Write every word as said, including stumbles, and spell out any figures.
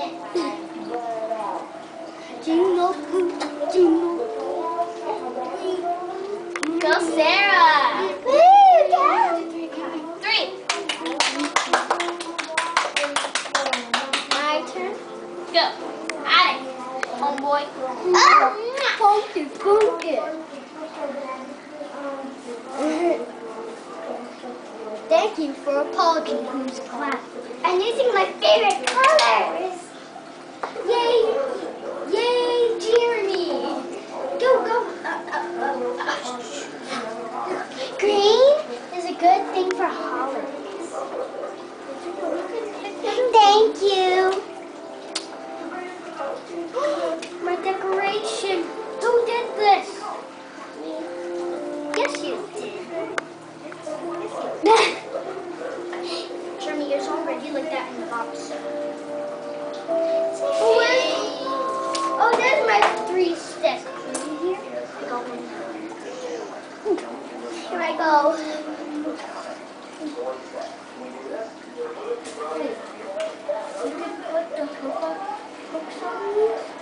Jingle, jingle. Go, Sarah. Woo, yeah. Three. My turn. Go. Alex. Homeboy. Ah, funky, funky. Thank you for apology, who's class. I'm using my favorite colors. Yay, yay, Jeremy. Go, go. Uh, uh, uh, uh. Green is a good thing for holidays. Thank you. My decoration. Who did this? Yes, you did. Jeremy, yours already like that in the box. Oh, where's, oh, there's my three sticks. Here, I got one. Here I go. You can put the hooks on these.